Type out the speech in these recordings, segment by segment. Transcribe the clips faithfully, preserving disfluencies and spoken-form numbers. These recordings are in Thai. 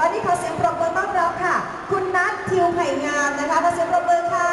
อนนี้ขอเสียงปรบมือต้อนรับค่ะคุณนัททิวไผ่งามนะคะขอเสียงปรบมือค่ะ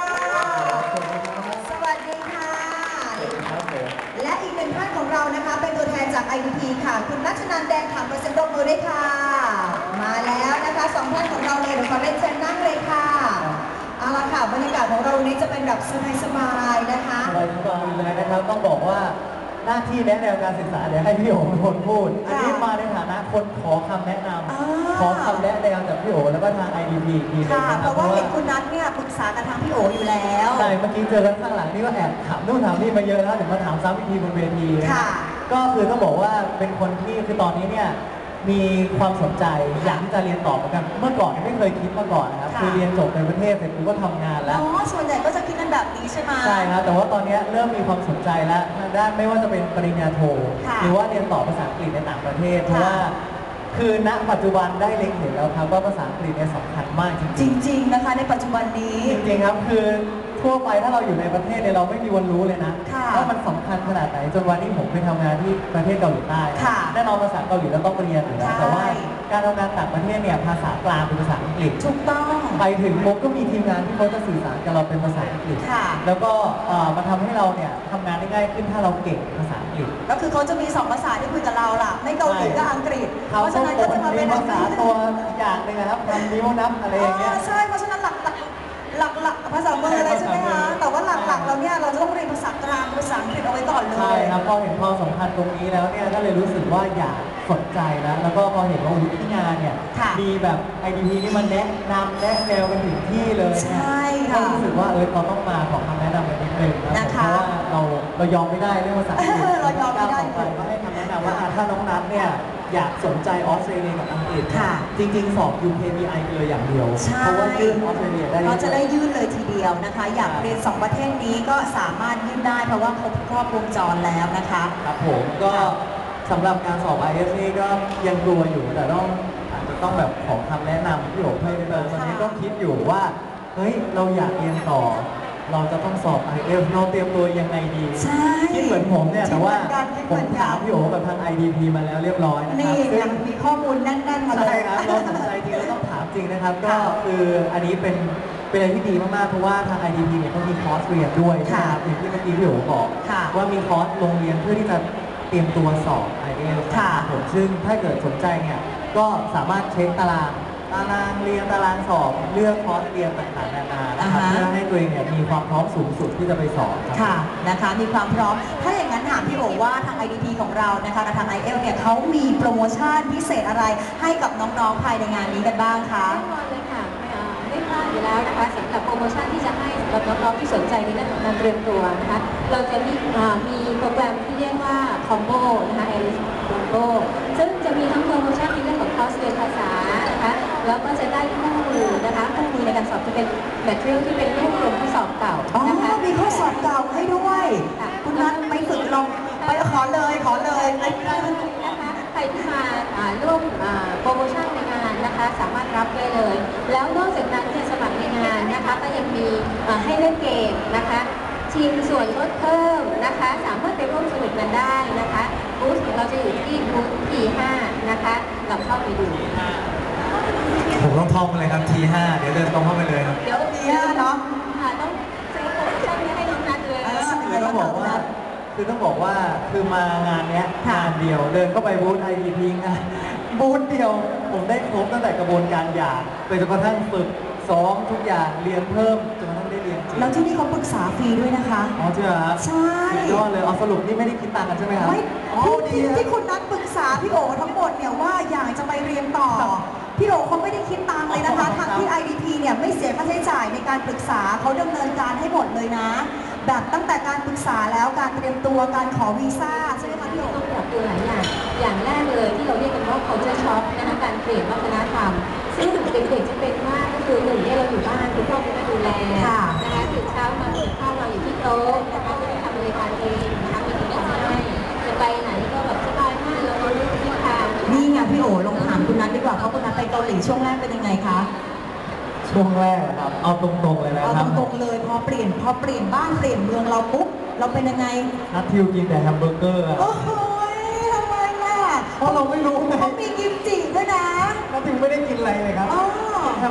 สวัสดีค่ะและอีกหนึ่งท่านของเรานะคะเป็นตัวแทนจาก ไอ ดี พี ค่ะคุณนัชนันท์แดงขำขอเสียงปรบมือด้วยค่ะมาแล้วนะคะสองท่านของเราเลยเดี๋ยวขอเล่นเชิญนั่งเลยค่ะเอาละค่ะบรรยากาศของเราวันนี้จะเป็นแบบสบายๆนะคะสบายๆเลยนะครับต้องบอกว่าหน้าที่แนะแนวการศึกษาเดี๋ยวให้พี่โอ๋เป็นคนพูดอันนี้มาในฐานะคนขอคำแนะนำขอคำแนะแนวจากพี่โอ๋แล้วก็ทาง ไอ ดี พี ทีนึงนะครับเพราะว่าเห็นคุณนัทเนี่ยปรึกษากับทางพี่โอ๋อยู่แล้วใช่เมื่อกี้เจอกันข้างหลังนี่ก็แอบถามนู่นถามนี่มาเยอะแล้วเดี๋ยวมาถามซ้ำอีกทีบนเวทีนะก็คือต้องบอกว่าเป็นคนที่คือตอนนี้เนี่ยมีความสนใจอยากที่จะเรียนต่อเหมือนกันเมื่อก่อนไม่เคยคิดมาก่อนนะครับคือเรียนจบในประเทศเสร็จกูก็ทำงานแล้วอ๋อส่วนใหญ่ก็จะคิดกันแบบนี้ใช่ไหมใช่ครับแต่ว่าตอนนี้เริ่มมีความสนใจแล้วทางด้านไม่ว่าจะเป็นปริญญาโทหรือว่าเรียนต่อภาษาอังกฤษในต่างประเทศเพราะว่าคือณปัจจุบันได้เล็งเห็นแล้วครับว่าภาษาอังกฤษเนี่ยสำคัญมากจริงๆจริงๆนะคะในปัจจุบันนี้จริงๆครับคือทั่วไปถ้าเราอยู่ในประเทศเนี่ยเราไม่มีวันรู้เลยนะว่ามันสำคัญขนาดไหนจนวันนี้ผมไปทำงานที่ประเทศเกาหลีใต้แน่นอนภาษาเกาหลีเราต้องเรียนอยู่แล้วแต่ว่าการทำงานต่างประเทศเนี่ยภาษากลางเป็นภาษาอังกฤษถูกต้องไปถึงปุ๊บก็มีทีมงานที่เขาจะสื่อสารกับเราเป็นภาษาอังกฤษแล้วก็มาทำให้เราเนี่ยทำงานได้ง่ายขึ้นถ้าเราเก่งภาษาอังกฤษก็คือเขาจะมีสองภาษาที่คุยกับเราล่ะไม่เกาหลีก็อังกฤษเพราะฉะนั้นก็จะมาเป็นภาษาตัวอย่างหนึ่งนะครับทำนิ้วนับอะไรอย่างเงี้ยใช่เพราะฉะนั้นหลักหลักหลักภาษามืออะไรใช่ไหมคะแต่ว่าหลักๆเราเนี่ยเราจะต้องเรียนภาษากลางภาษาอังกฤษเอาไว้ก่อนเลยใช่ครับพอเห็นความสำคัญตรงนี้แล้วเนี่ยก็เลยรู้สึกว่าอยากสนใจแล้วแล้วก็พอเห็นว่าวุฒิงานเนี่ยมีแบบ ไอ ดี พี นี่มันแนะนำแนะแนวกันถึงที่เลยเนี่ยก็รู้สึกว่าเออเราต้องมาขอคำแนะนำกันนิดนึงนะเพราะว่าเราเรายอมไม่ได้เรื่องภาษาอังกฤษเรายอมไม่ได้ก็ให้คำแนะนำว่าถ้าน้องนัทเนี่ยอยากสนใจออสเตรเลียกับอังกฤษจริงๆสอบ ยู เค บี ไอ เลยอย่างเดียวเพราะว่ายื่นออสเตรเลียได้เราจะได้ยื่นเลยทีเดียวนะคะอยากเรียนสองประเทศนี้ก็สามารถยื่นได้เพราะว่าครบครอบวงจรแล้วนะคะครับผมก็สำหรับการสอบ ไอ เอล ที เอส นี่ก็ยังกลัวอยู่แต่ต้องอาจจะต้องแบบขอคำแนะนำพี่โอ๋เพิ่มเติมตอนนี้ก็คิดอยู่ว่าเฮ้ยเราอยากเรียนต่อเราจะต้องสอบ ไอ เอล ที เอส เราเตรียมตัวยังไงดีคิดเหมือนผมเนี่ยแต่ว่าผมถามพี่โอ๋กับทาง ไอ ดี พี มาแล้วเรียบร้อยนะครับนี่ยังมีข้อมูลแน่นๆมาเลยใช่ครับเราสนใจจริงเราต้องถามจริงนะครับก็คืออันนี้เป็นเป็นอะไรที่ดีมากๆเพราะว่าทาง ไอ ดี พี เนี่ยเขามีคอร์สเรียนด้วยนะครับอย่างที่เมื่อกี้พี่โอ๋บอกว่ามีคอร์สโรงเรียนเพื่อที่จะเตรียมตัวสอบ ไอ เอล ที เอส ผมซึ่งถ้าเกิดสนใจเนี่ยก็สามารถเช็คตารางตารางเรียนตารางสอบเลือกคอร์สเรียนต่างๆนานานะครับเพื่อให้ตัวเองเนี่ยมีความพร้อมสูงสุดที่จะไปสอบค่ะนะคะมีความพร้อมถ้าอย่างนั้นถามพี่โอ๋ว่าทาง ไอ ดี พี ของเรานะคะกับทาง ไอ เอล เนี่ยเขามีโปรโมชั่นพิเศษอะไรให้กับน้องๆภายในงานนี้กันบ้างคะแน่นอนเลยค่ะไม่พลาดอยู่แล้วนะคะสำหรับโปรโมชั่นที่จะให้สำหรับน้องๆที่สนใจในเรื่องของการเตรียมตัวนะคะเราจะมีมีโปรแกรมที่เรียกว่าคอมโบนะคะไอริสคอมโบซึ่งจะมีทั้งโปรโมชั่นในเรื่องของคอร์สเรียนภาษานะคะแล้วก็จะได้คู่มือนะคะคู่มือในการสอบที่เป็นแมทเทียลที่เป็นรูปรวมข้อสอบเก่านะคะมีข้อสอบเก่าให้ด้วยคุณนัทไปฝึกลองไปขอเลยขอเลยนะคะใครที่มาร่วมโปรโมชั่นในงานนะคะสามารถรับได้เลยแล้วนอกจากนั้นเนี่ยสมัครในงานนะคะก็ยังมีให้เล่นเกมนะคะชิงส่วนลดเพิ่มนะคะสามารถไปร่วมสนุกกันได้นะคะบูธของเราจะอยู่ที่บูธ ที ห้า นะคะเราเข้าไปดูผมต้องท่องเลยครับ ที ห้า เดี๋ยวเดินตรงเข้าไปเลยครับเดี๋ยว ที ห้า เนาะต้องซื้อโปรโมชั่นนี้ให้น้องนัทเลยคือต้องบอกว่าคือต้องบอกว่าคือมางานเนี้ยงานเดียวเดินเข้าไปบูธ ไอ ดี พี งานบูธเดียวผมได้ครบตั้งแต่กระบวนการหย่าไปจนกระทั่งฝึกซ้อมทุกอย่างเรียนเพิ่มจนกระทั่งได้เรียนจริงแล้วที่นี่เขาปรึกษาฟรีด้วยนะคะอ๋อใช่ไหมครับใช่ยอดเลยเอาสรุปนี่ไม่ได้คิดตังค์กันใช่ไหมครับไม่ที่ที่คุณนัทปรึกษาพี่โอ๋ทั้งหมดเนี่ยว่าอยากจะไปเรียนต่อพี่โอ๋เขาไม่ได้คิดตังค์เลยนะคะทางที่ ไอ ดี พี เนี่ยไม่เสียค่าใช้จ่ายในการปรึกษาเขาดำเนินการให้หมดเลยนะแบบตั้งแต่การปรึกษาแล้วการเตรียมตัวการขอวีซ่าใช่ไหมคะพี่โอ๋ต้องปรับตัวหลายอย่างอย่างแรกเลยที่เราเรียกกันว่า culture shock นะคะการเปลี่ยนวัฒนธรรมซึ่งเด็กๆจะเป็นมากก็คือหนึ่งเนี่ยเราอยู่บ้านคุณพ่อคุณแม่ดูแลนะคะตื่นเช้ามาเปิดข้าวเราอยู่ที่โต๊ะนะคะไม่ได้ทำอะไรการเองนะคะมีคนมาให้จะไปไหนก็แบบสบายมากเราเราเลือกที่ทางนี่ไงพี่โอ๋ลองถามคุณนัทดีกว่าเพราะคุณนัทไปเกาหลีช่วงแรกเป็นยังไงคะช่วงแรกครับเอาตรงๆเลยนะครับเอาตรงๆเลยพอเปลี่ยนพอเปลี่ยนบ้านเปลี่ยนเมืองเราปุ๊บเราเป็นยังไงนัททิวกินแต่แฮมเบอร์เกอร์โอ้โหทำไมล่ะเพราะเราไม่รู้ไงเขามีกิมจิด้วยนะนัททิวไม่ได้กิน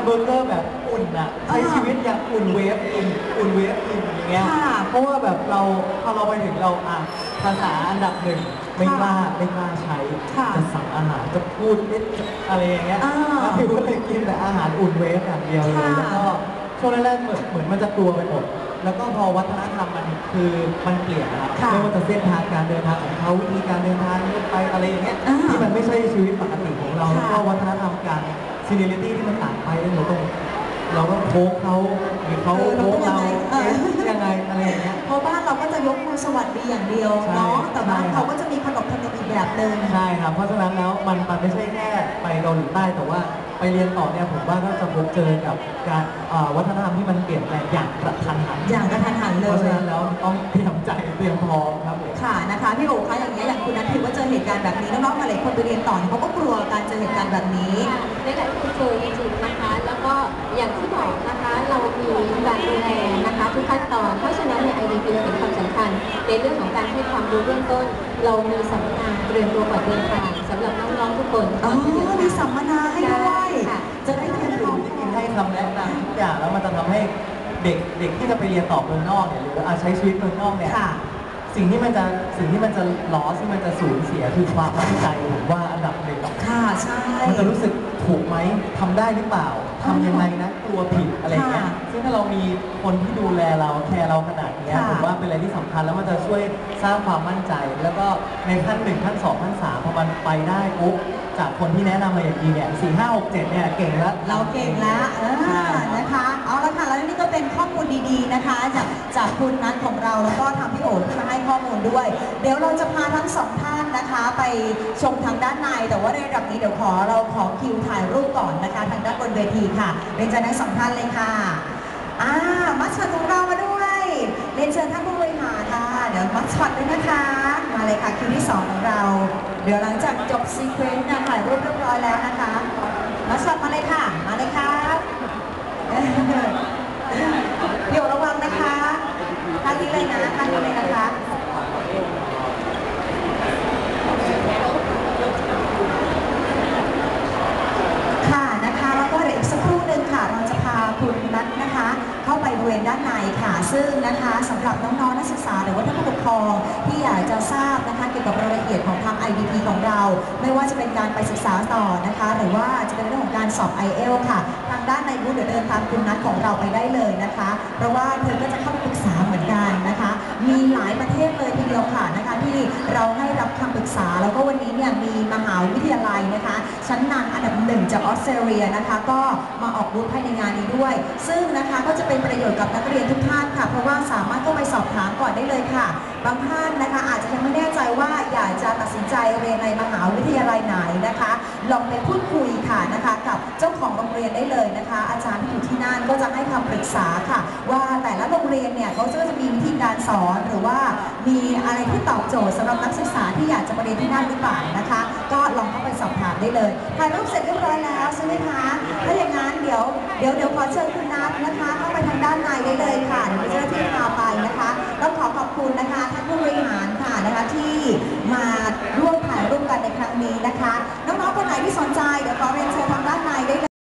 เบอร์เกอร์แบบอุ่นอ่ะใช้ชีวิตอย่างอุ่นเวฟอินอุ่นเวฟอินอย่างเงี้ยเพราะว่าแบบเราพอเราไปถึงเราอ่ะภาษาอันดับหนึ่งไม่กล้าไม่กล้าใช้จะสั่งอาหารจะพูดอะไรอย่างเงี้ยแล้วพี่ก็เลยกินแต่อาหารอุ่นเวฟอย่างเดียวเลยแล้วก็ช่วงแรกๆเหมือนเหมือนมันจะกลัวไปหมดแล้วก็พอวัฒนธรรมมันคือมันเปลี่ยนนะครับไม่ว่าจะเส้นทางการเดินทางของเขาวิธีการเดินทางรถไฟอะไรอย่างเงี้ยที่มันไม่ใช่ชีวิตปกติของเราแล้วก็วัฒนธรรมการซีเนียริตี้ที่มันต่างไปเราต้องเราก็โค้งเขาหรือเขาโค้งเรายังไงอะไรอย่างเงี้ยเพราะบ้านเราก็จะยกมือสวัสดีอย่างเดียวเนาะแต่บ้านเขาก็จะมีขนบธรรมเนียมอีกแบบหนึ่งใช่ครับเพราะฉะนั้นแล้วมันมันไม่ใช่แค่ไปเกาหลีใต้แต่ว่าไปเรียนต่อเนี่ยผมว่าก็จะพบเจอกับการวัฒนธรรมที่มันเปลี่ยนแปลงอย่างกระทันหันอย่างกระทันหันเลยเพราะฉะนั้นแล้วต้องเตรียมใจเตรียมพร้อมครับผมค่ะนะคะพี่โอ๋คะอย่างเงี้ยอย่างคุณนัทถือว่าเจอเหตุการณ์แบบนี้น้องๆมาหลายคนไปเรียนต่อเขาก็กลัวการเจอเหตุการณ์แบบนี้ในหลายคนเจอจริงๆนะคะแล้วก็อย่างที่บอกนะคะเรามีการดูแลนะคะทุกขั้นตอนเพราะฉะนั้นใน ไอ ดี พี เราเห็นความสำคัญในเรื่องของการให้ความรู้เบื้องต้นเรามีสัมมนาเตรียมตัวก่อนเดินทางสำหรับน้องๆทุกคนอ๋อมีสัมมนาให้ด้วยจะได้เรียนรู้ให้คำแนะนำทุกอย่างแล้วมันจะทำให้เด็กเด็กที่จะไปเรียนต่อเมืองนอกเนี่ยหรือใช้ชีวิตเมืองนอกเนี่ยสิ่งที่มันจะสิ่งที่มันจะล้อที่มันจะสูญเสียคือความมั่นใจผมว่าอันดับหนึ่งค่ะใช่มันจะรู้สึกถูกไหมทำได้หรือเปล่าทำยังไงนะกลัวผิดอะไรเงี้ยซึ่งถ้าเรามีคนที่ดูแลเราแคร์เราขนาดนี้ผมว่าเป็นอะไรที่สำคัญแล้วมันจะช่วยสร้างความมั่นใจแล้วก็ในขั้นหนึ่งขั้นสองขั้นสามพอมันไปได้ปุ๊บจากคนที่แนะนำมาอย่างดีเนี่ยสี่ห้าหกเจ็ดเนี่ยเก่งแล้วเราเก่งแล้วนะคะเอาละค่ะแล้วนี่ก็เป็นข้อมูลดีๆนะคะจากจากคุณนัทของเราแล้วก็ทางพี่โอ๋ที่มาให้ข้อมูลด้วยเดี๋ยวเราจะพาทั้งสองท่านนะคะไปชมทางด้านในแต่ว่าในระดับนี้เดี๋ยวขอเราขอคิวถ่ายรูปก่อนนะคะทางด้านบนเวทีค่ะเรียนเชิญทั้งสองท่านเลยค่ะอ่ามัชชัดของเรามาด้วยเรียนเชิญท่านผู้บริหารค่ะเดี๋ยวมัชชัดด้วยนะคะมาเลยค่ะคิวที่สองของเราเดี๋ยวหลังจากจบซีเควนต์การถ่ายรูปเรียบร้อยแล้วนะคะมัชชัดมาเลยค่ะมาเลยครับเดี๋ยวระวังนะคะท่านนี้เลยนะท่านนี้เลยนะคะค่ะนะคะแล้วก็เดี๋ยวอีกสักครู่หนึ่งค่ะเราจะพาคุณนัทนะคะเข้าไปบริเวณด้านในค่ะซึ่งนะคะสำหรับน้องๆนักศึกษาหรือว่าท่านผู้ปกครองที่อยากจะทราบนะคะเกี่ยวกับรายละเอียดของทาง ไอ ดี พี ของเราไม่ว่าจะเป็นการไปศึกษาต่อนะคะหรือว่าจะเป็นเรื่องของการสอบ ไอ เอล ค่ะทางด้านในบูธเดี๋ยวเดินตามคุณนัทของเราไปได้เลยนะคะเพราะว่าเธอก็จะเข้าไปปรึกษาเหมือนกันนะคะมีหลายประเทศเลยทีเดียวค่ะนะคะที่เราให้รับคำปรึกษาแล้วก็วันนี้เนี่ยมีมหาวิทยาลัยนะคะชั้นนำอันดับหนึ่งจากออสเตรเลียนะคะก็มาออกบูธภายในงานนี้ด้วยซึ่งนะคะก็จะเป็นประโยชน์กับนักเรียนทุกท่านค่ะเพราะว่าสามารถเข้าไปสอบถามก่อนได้เลยค่ะบางท่านนะคะอาจจะยังไม่แน่ใจว่าอยากจะตัดสินใจเรียนในมหาวิทยาลัยไหนนะคะลองไปพูดคุยค่ะนะคะกับเจ้าของโรงเรียนได้เลยนะคะอาจารย์ที่อยู่ที่นั่นก็จะให้คำปรึกษาค่ะว่าแต่ละโรงเรียนเนี่ยเขาจะมีวิธีการสอนหรือว่ามีอะไรที่ตอบโจทย์สำหรับนักศึกษาที่อยากจะไปเรียนที่นั่นหรือเปล่านะคะก็ลองเข้าไปสอบถามได้เลยถ่ายรูปเสร็จเรียบร้อยแล้วใช่ไหมคะถ้าอย่างนั้นเดี๋ยวเดี๋ยวเดี๋ยวขอเชิญคุณนัทนะคะเข้าไปทางด้านในได้เลยค่ะเดี๋ยวเจ้าหน้าที่พาไปนะคะต้องขอขอบคุณนะคะท่านผู้บริหารค่ะนะคะที่มาร่วมถ่ายรูปกันในครั้งนี้นะคะน้องๆคนไหนที่สนใจเดี๋ยวขอเรียนเชิญทั้ง